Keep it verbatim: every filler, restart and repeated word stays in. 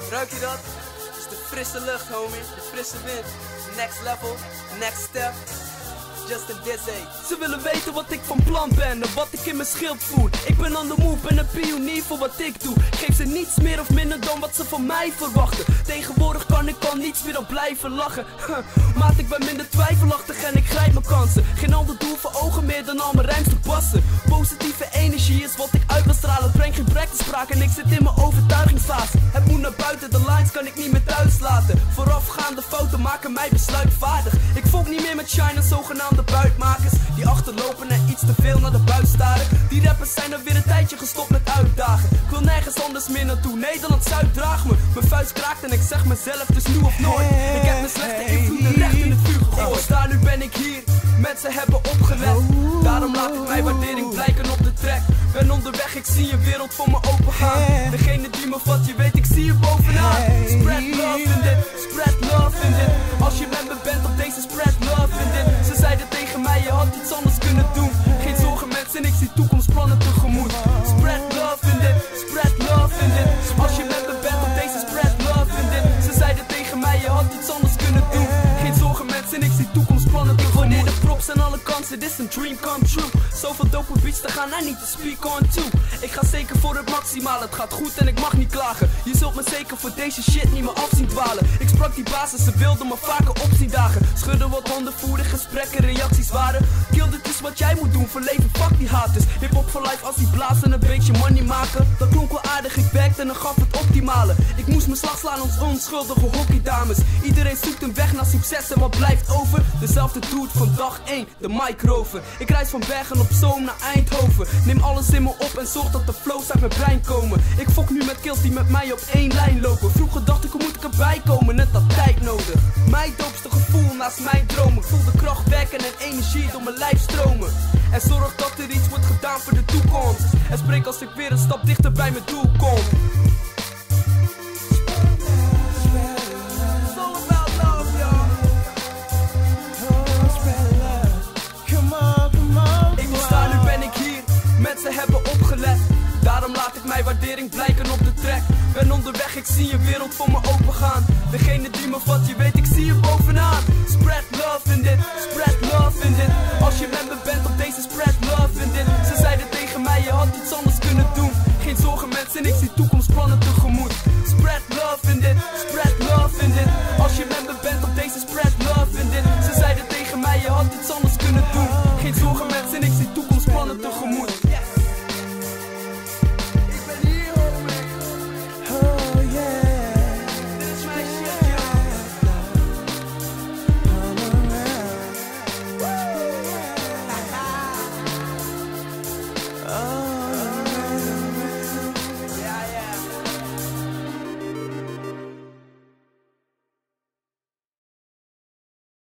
Ruik je dat? Het is de frisse lucht, homie. De frisse wind. Next level, next step. Justin Dizzy. Ze willen weten wat ik van plan ben en wat ik in mijn schild voel. Ik ben on the move, ben een pionier voor wat ik doe. Geef ze niets meer of minder dan wat ze van mij verwachten. Tegenwoordig kan ik al niets meer dan blijven lachen. Maat, ik ben minder twijfelachtig en ik grijp mijn kansen. Geen ander doel voor ogen meer dan al mijn rijms te passen. Positieve energie is wat ik uit wil stralen. Breng gebrek te sprake en ik zit in mijn overtuigingsfase. Het moet naar buiten, de lines kan ik niet meer thuis laten. Voorafgaande fouten maken mij besluitvaardig. Ik volg niet meer met shine en zogenaamd de buitmakers die achterlopen en iets te veel naar de buis staren. Die rappers zijn er weer een tijdje gestopt met uitdagen. Ik wil nergens anders meer naartoe, Nederland Zuid draagt me. Mijn vuist kraakt en ik zeg mezelf dus nu of nooit. Ik heb mijn slechte invloeden recht in het vuur gegooid. Sta, nu ben ik hier, mensen hebben opgelet. Daarom laat ik mijn waardering blijken op de track. Ben onderweg, ik zie een wereld voor me open gaan. Degene die me vat, je weet ik zie je bovenaan. Spread love in dit, spread love in dit. Als je met me bent op deze spread love in dit. Ze zeiden tegen mij, je had iets anders kunnen doen. Geen zorgen mensen, ik zie toekomstplannen tegemoet. Spread love in dit, spread love in dit. Als je met me bent op deze spread love in dit. Ze zeiden tegen mij, je had iets anders kunnen doen. Geen zorgen mensen, ik zie toekomstplannen tegemoet. Wanneer de props en alle kansen, dit is een dream come true. Zoveel dope beats te gaan, I need to speak on too. Ik ga zeker voor het maximaal, het gaat goed en ik mag niet klagen. Je zult me zeker voor deze shit niet meer af zien dwalen. Ik sprak die basis, ze wilden me vaker op zien dagen. Schudden wat handen, voeren gesprekken, reacties waren. Kill, dit is wat jij moet doen, voor leven, fuck die haters. Hip-hop voor life als die blazen een beetje money maken. Dat klonk wel aardig, ik werkte en dan gaf het optimale. Ik moest mijn slag slaan als onschuldige hockeydames. Iedereen zoekt een weg naar succes en wat blijft over? Dezelfde dude van dag één, de mic rover. Ik reis van Bergen op Zoom naar Eindhoven. Neem alles in me op en zorg dat de flows uit mijn brein komen. Ik fok nu met kills die met mij op één lijn lopen. Vroeger dacht ik, hoe moet ik erbij komen? Net dat tijd nodig. Mijn doopste gevoel naast mijn dromen. Ik voel de kracht werken en energie door mijn lijf stromen. En zorg dat er iets wordt gedaan voor de toekomst. En spreek als ik weer een stap dichter bij mijn doel kom. Mensen hebben opgelet, daarom laat ik mijn waardering blijken op de track. Ben onderweg, ik zie een wereld voor me open gaan. Degene die me vat, je weet ik zie je bovenaan. Spread love in dit, spread love in dit. Als je met me bent op deze spread love in dit. Ze zeiden tegen mij, je had iets anders kunnen doen. Geen zorgen mensen, ik zie toekomstplannen te